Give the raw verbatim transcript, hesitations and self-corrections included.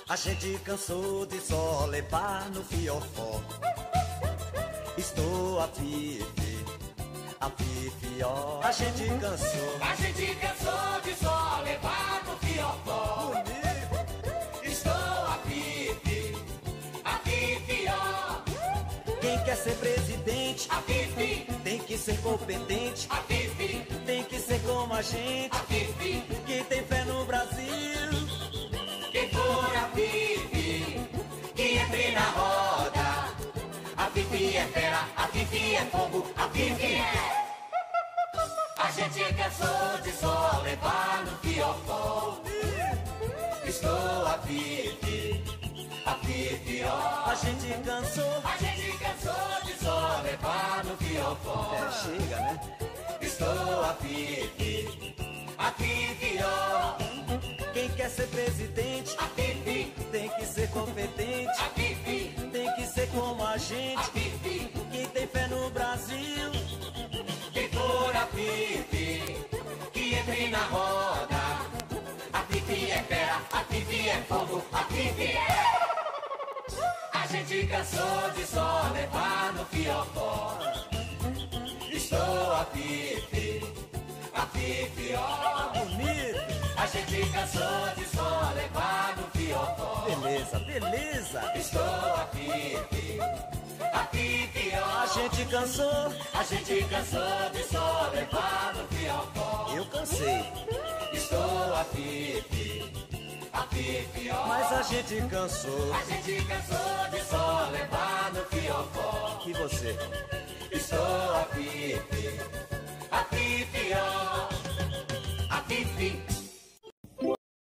A gente cansou de só levar no fiofó. Estou a pife, a pife, ó. A gente cansou. A gente cansou de só levar no fiofó. Estou a pife, a pife, ó. Quem quer ser presidente, A pife, tem que ser competente. a pife, Tem que ser como a gente, a pife. que tem fé no Brasil. Quem for a pife, que entre na roda. A pife é fera, a pife é fogo, a pife é. A gente cansou de só levar no fiofó. Estou a pife, a pife, ó. A gente cansou. A gente cansou de só levar no fiofó. É, chega, né? Estou a pife, a pife, ó. Quem quer ser presidente, A pife, tem que ser competente. a pife, Tem que ser como a a gente, pife. que tem fé no Brasil. Quem for a pife, que entre na roda. A pife é fera, a pife é fogo, a pife é. A gente cansou de só levar no fiofó. Estou a pife, a pife, ó. Bonito. A gente cansou de só levar no fiofó. Beleza, beleza. Estou a pife, a pife, ó. A gente cansou. A gente cansou de só levar no fiofó. Eu cansei, Estou a pife, a pife, ó. mas a gente cansou. A gente cansou de só levar no fiofó. E você? Estou a pife, a pife, ó. A pife,